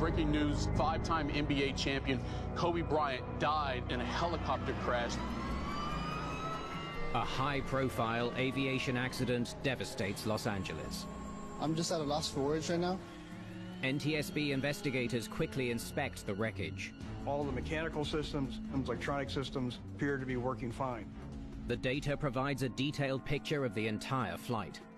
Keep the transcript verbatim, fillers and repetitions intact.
breaking news, five-time N B A champion Kobe Bryant died in a helicopter crash. A high-profile aviation accident devastates Los Angeles. I'm just at a loss for words right now. N T S B investigators quickly inspect the wreckage. All the mechanical systems and electronic systems appear to be working fine. The data provides a detailed picture of the entire flight.